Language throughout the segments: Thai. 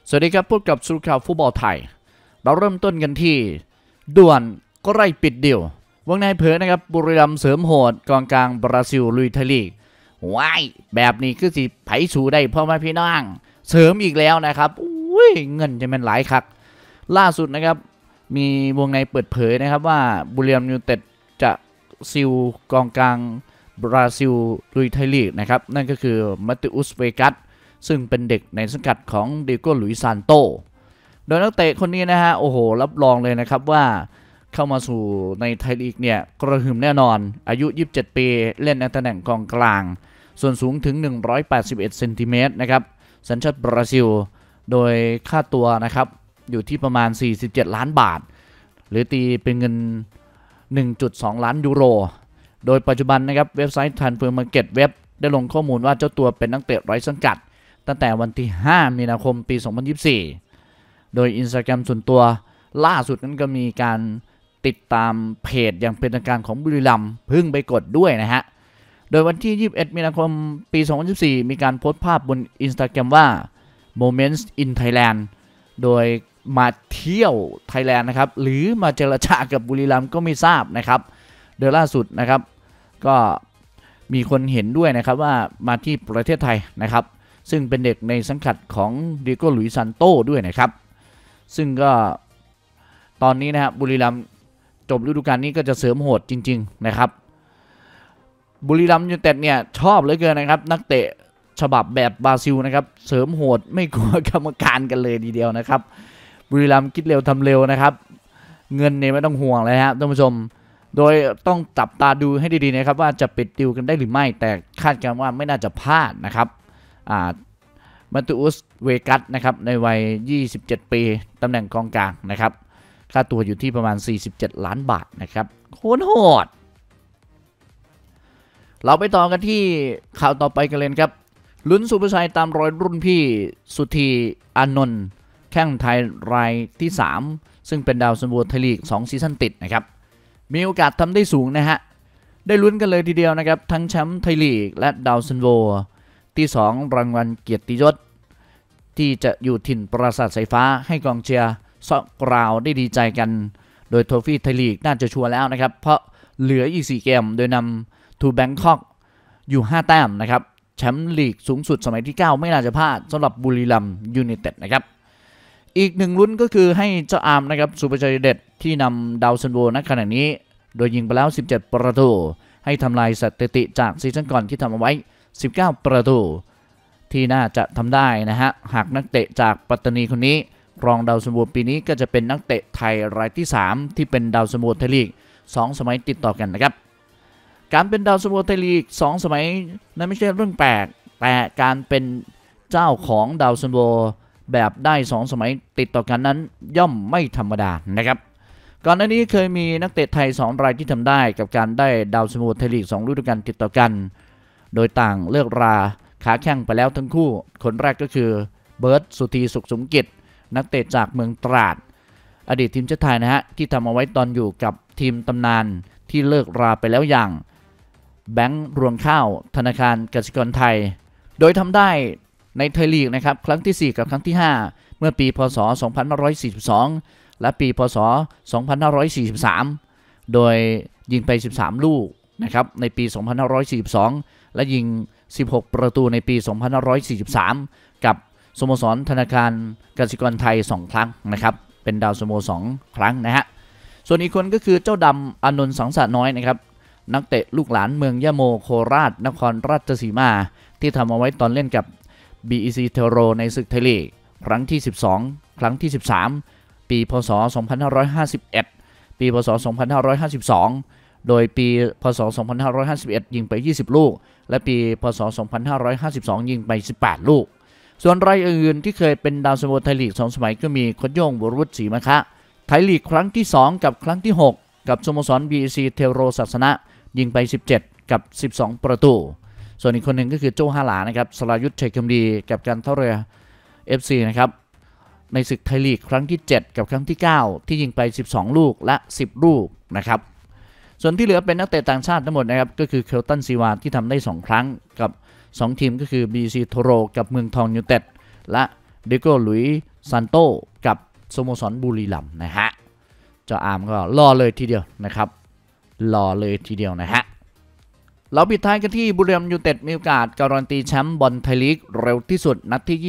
สวัสดีครับพบกับสรุปข่าวฟุตบอลไทยเราเริ่มต้นกันที่ด่วนก็ไล่ปิดเดี่ยววงในเผยนะครับบุรีรัมย์เสริมโหดกองกลางบราซิลลุยไทยลีกว้ายแบบนี้คือสิไผสูได้พ่อแม่พี่น้องเสริมอีกแล้วนะครับอุ้ยเงินจะเป็นหลายคักล่าสุดนะครับมีวงในเปิดเผยนะครับว่าบุรีรัมย์ยูไนเต็ดจะซิลกองกลางบราซิลลุยไทยลีกนะครับนั่นก็คือมาติอุสเวกัสซึ่งเป็นเด็กในสังกัดของเดโก้หลุยซานโตโดยนักเตะคนนี้นะฮะโอ้โหรับรองเลยนะครับว่าเข้ามาสู่ในไทยลีกเนี่ยกระหึ่มแน่นอนอายุ27ปีเล่นในตำแหน่งกองกลางส่วนสูงถึง181เซนติเมตรนะครับสัญชาติบราซิลโดยค่าตัวนะครับอยู่ที่ประมาณ47ล้านบาทหรือตีเป็นเงิน 1.2 ล้านยูโรโดยปัจจุบันนะครับเว็บไซต์ Transfer Market Web ได้ลงข้อมูลว่าเจ้าตัวเป็นนักเตะไร้สังกัดตั้งแต่วันที่5มีนาคมปี2024โดย Instagram ส่วนตัวล่าสุดนั้นก็มีการติดตามเพจอย่างเป็นทางการของบุรีรัมย์เพิ่งไปกดด้วยนะฮะโดยวันที่21มีนาคมปี2024มีการโพสต์ภาพบน Instagram ว่า Moments in Thailand โดยมาเที่ยวไทยแลนด์นะครับหรือมาเจรจากับบุรีรัมย์ก็ไม่ทราบนะครับโดยล่าสุดนะครับก็มีคนเห็นด้วยนะครับว่ามาที่ประเทศไทยนะครับซึ่งเป็นเด็กในสังกัดของเดโก้หลุยซานโตด้วยนะครับซึ่งก็ตอนนี้นะครับบุรีรัมย์จบฤดูกาลนี้ก็จะเสริมโหดจริงๆนะครับบุรีรัมย์ยูไนเต็ดเนี่ยชอบเหลือเกินนะครับนักเตะฉบับแบบบราซิลนะครับเสริมโหดไม่กลัวกรรมการกันเลยทีเดียวนะครับบุรีรัมย์คิดเร็วทำเร็วนะครับเงินเนี่ยไม่ต้องห่วงเลยครับท่านผู้ชมโดยต้องจับตาดูให้ดีๆนะครับว่าจะปิดดิวกันได้หรือไม่แต่คาดการณ์ว่าไม่น่าจะพลาดนะครับมาติอุสเวกัสนะครับในวัย27ปีตำแหน่งกองกลางนะครับค่าตัวอยู่ที่ประมาณ47ล้านบาทนะครับโคตรโหดเราไปต่อกันที่ข่าวต่อไปกันเลยครับลุ้นสุภาชัยตามรอยรุ่นพี่สุธีอานนท์แข้งไทยรายที่3ซึ่งเป็นดาวซันโวไทยลีก2ซีซั่นติดนะครับมีโอกาสทำได้สูงนะฮะได้ลุ้นกันเลยทีเดียวนะครับทั้งแชมป์ไทยลีกและดาวซันโวที่2รางวัลเกียรติยศที่จะอยู่ถิ่นปราสาทสายฟ้าให้กองเชียร์ซอกกราวได้ดีใจกันโดยโทฟี่ไทยลีกน่าจะชัวร์แล้วนะครับเพราะเหลืออีก4เกมโดยนำทูแบงคอกอยู่5แต้มนะครับแชมป์ลีกสูงสุดสมัยที่9ไม่น่าจะพลาดสำหรับบุรีรัมย์ยูไนเต็ดนะครับอีกหนึ่งลุ้นก็คือให้เจ้าอาร์มนะครับสุภชัยเด็ดที่นำดาวซันโวณขณะนี้โดยยิงไปแล้ว17ประตูให้ทำลายสถิติจากซีซั่นก่อนที่ทำเอาไว้19ประตูที่น่าจะทำได้นะฮะหากนักเตะจากปัตตานีคนนี้รองดาวซันโวปีนี้ก็จะเป็นนักเตะไทยรายที่3ที่เป็นดาวซันโวไทยลีก2สมัยติดต่อกันนะครับการเป็นดาวซันโวไทยลีก2สมัยนั้นไม่ใช่เรื่องแปลกแต่การเป็นเจ้าของดาวซันโวแบบได้2สมัยติดต่อกันนั้นย่อมไม่ธรรมดานะครับก่อนหน้านี้เคยมีนักเตะไทย2รายที่ทำได้กับการได้ดาวซันโวไทยลีก2ฤดูกาลติดต่อกันโดยต่างเลิกราขาแข้งไปแล้วทั้งคู่คนแรกก็คือเบิร์ตสุธีสุขสมกิจนักเตะจากเมืองตราดอดีตทีมชาติไทยนะฮะที่ทำเอาไว้ตอนอยู่กับทีมตำนานที่เลิกราไปแล้วอย่างแบงค์รวงข้าวธนาคารกสิกรไทยโดยทำได้ในไทยลีกนะครับครั้งที่4กับครั้งที่5เมื่อปีพศ2542และปีพศ2543โดยยิงไป13ลูกนะครับในปี2542และยิง16ประตูในปี2543กับสโมสรธนาคารกสิกรไทย2ครั้งนะครับเป็นดาวซันโว2ครั้งนะฮะส่วนอีกคนก็คือเจ้าดำอานนท์สังสะน้อยนะครับนักเตะลูกหลานเมืองยะโมโคราชนครราชสีมาที่ทำเอาไว้ตอนเล่นกับ BEC เทโรในศึกไทยลีกครั้งที่12ครั้งที่13ปีพศ2551ปีพศ2552โดยปีพศ2551ยิงไป20ลูกและปีพศ2552ยิงไป18ลูกส่วนรายอื่นที่เคยเป็นดาวซันโวไทยลีก2สมัยก็มีโค้ชโย่งวรวุฒิศรีมะคะไทยลีกครั้งที่2กับครั้งที่6กับสโมสร BEC เทโรศาสนะยิงไป17กับ12ประตูส่วนอีกคนหนึ่งก็คือโจ้ห้าหลานะครับสรายุทธชัยคำดีกับการท่าเรือ FC นะครับในศึกไทยลีกครั้งที่7กับครั้งที่9ที่ยิงไป12ลูกและ10ลูกนะครับส่วนที่เหลือเป็นนักเตะต่างชาติทั้งหมดนะครับก็คือเคลตันซีวาที่ทำได้2ครั้งกับ2ทีมก็คือ BEC โทโรกับเมืองทองยูไนเต็ดและเดโก้หลุยซันโตกับสโมสรบุรีรัมย์นะฮะเจ้าอาร์มก็รอเลยทีเดียวนะครับรอเลยทีเดียวนะฮะเราปิดท้ายกันที่บุรีรัมย์ยูไนเต็ดมีโอกาสการันตีแชมป์บอลไทยลีกเร็วที่สุดนัดที่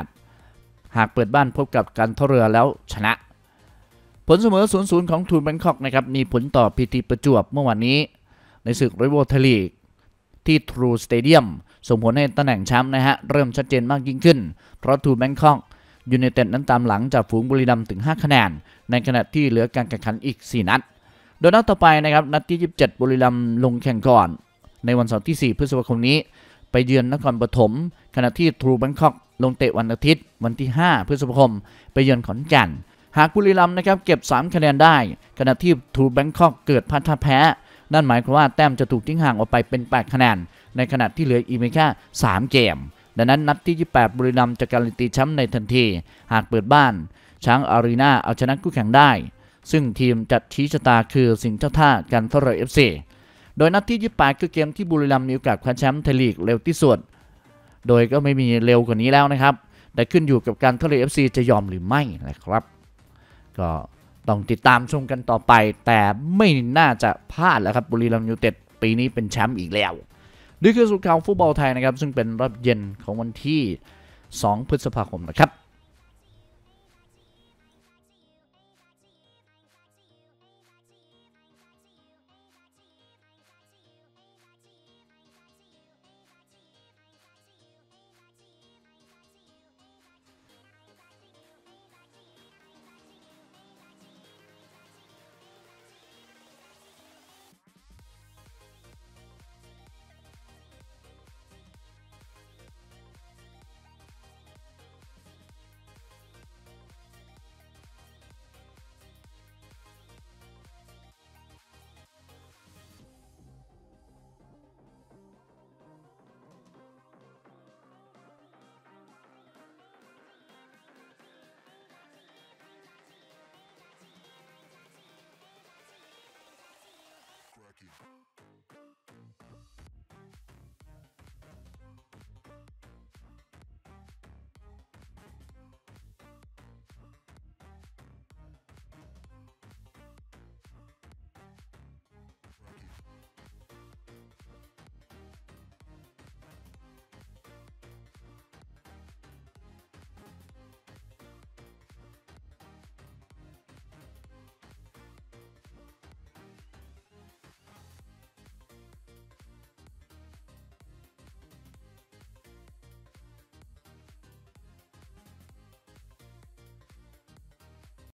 28 หากเปิดบ้านพบกับการท่าเรือแล้วชนะผลเสมอ 0-0 ของทูนแบงคอกนะครับมีผลต่อพีทีประจวบเมื่อวานนี้ในศึกไรวัลไทยลีกที่ทรูสเตเดียมส่งผลให้ตำแหน่งแชมป์นะฮะเริ่มชัดเจนมากยิ่งขึ้นเพราะทูนแบงคอกยูไนเต็ดนั้นตามหลังจากฝูงบุรีรัมย์ถึง5คะแนนในขณะที่เหลือการแข่งขันอีก4นัดโดยนัดต่อไปนะครับนัดที่27บุรีรัมย์ลงแข่งก่อนในวันเสาร์ที่4พฤษภาคมนี้ไปเยือนนครปฐมขณะที่ทรูแบงคอกลงเตะวันอาทิตย์วันที่5พฤษภาคมไปเยือนขอนแก่นหากบุรีรัมย์นะครับเก็บ3คะแนนได้ขณะที่ทรูแบงคอกเกิดพลาดแพ้นั่นหมายความว่าแต้มจะถูกทิ้งห่างออกไปเป็น8คะแนนในขณะที่เหลืออีกเพียงแค่3เกมดังนั้นนัดที่28บุรีรัมย์จะการันตีแชมป์ในทันทีหากเปิดบ้านช้างอารีนาเอาชนะคู่แข่งได้ซึ่งทีมจัดชี้ชะตาคือสิงห์เจ้าท่าการท่าเรือ FC โดยนัดที่28คือเกมที่บุรีรัมย์มีโอกาสคว้าแชมป์ไทยลีกเร็วที่สุดโดยก็ไม่มีเร็วกว่านี้แล้วนะครับแต่ขึ้นอยู่กับการท่าเรือ FC จะยอมหรือไม่นะครับก็ต้องติดตามชมกันต่อไปแต่ไม่น่าจะพลาดแล้วครับบุรีรัมย์ยูไนเต็ดปีนี้เป็นแชมป์อีกแล้วนี่คือสุดข่าวฟุตบอลไทยนะครับซึ่งเป็นรอบเย็นของวันที่2พฤษภาคมนะครับ Cracking.